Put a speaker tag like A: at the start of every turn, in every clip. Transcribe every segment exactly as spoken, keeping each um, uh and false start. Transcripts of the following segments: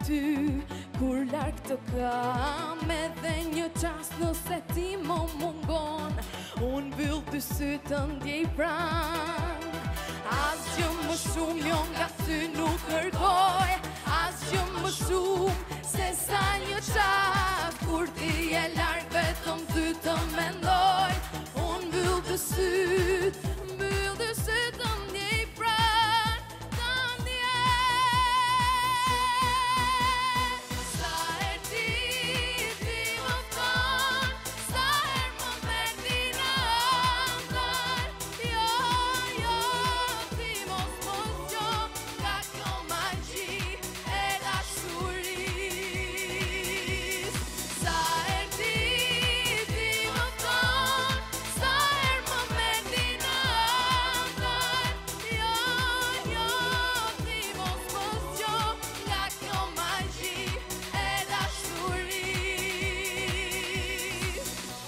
A: ty kur larg të kam, edhe një qas nëse ti më mungon, unë mbyll dy sy të ndjej pran. Asgjë më shumë jo nga ty nuk kërkoj, asgjë më shumë se sa një qas, kur ti je larg vetëm ty të mendoj, unë mbyll dy syt, mbyll dy syt të ndjej pran, të ndjej. Sa herë ti, ti më thon, sa herë më mendin në ëndër, jo, jo, ti mos mos gjo nga kjo magji e dashuris. Sa herë ti, ti më thon, sa herë më mendin në ëndër, jo, jo, ti mos mos gjo nga kjo magji e dashuris.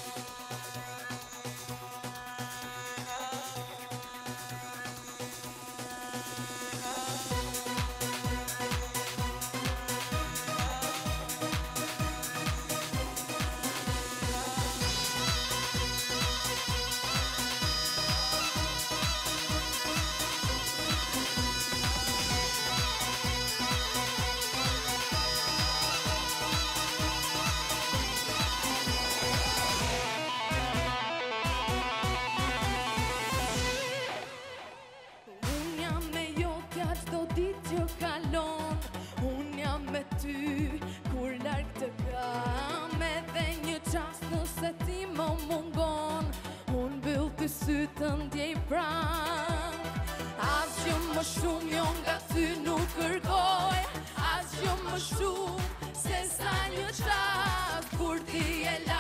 A: Unë jam me jo tja qdo dit që kalon, unë jam me ty kur larg të kam, edhe një qas nëse ti më mungon, unë mbyll dy sy të ndjej pran. Asgjë më shumë jo nga ty nuk kërkoj, asgjë më shumë se sa një qas, kur ti je larg